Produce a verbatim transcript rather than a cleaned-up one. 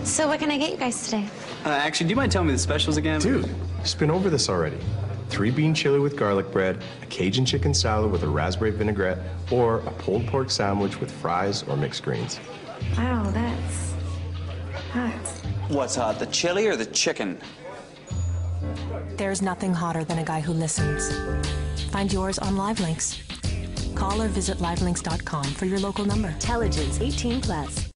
So what can I get you guys today? Uh, actually, do you mind telling me the specials again? Dude, just been over this already. Three bean chili with garlic bread, a Cajun chicken salad with a raspberry vinaigrette, or a pulled pork sandwich with fries or mixed greens. Wow, that's hot. What's hot, the chili or the chicken? There's nothing hotter than a guy who listens. Find yours on LiveLinks. Call or visit live links dot com for your local number. Intelligence eighteen plus.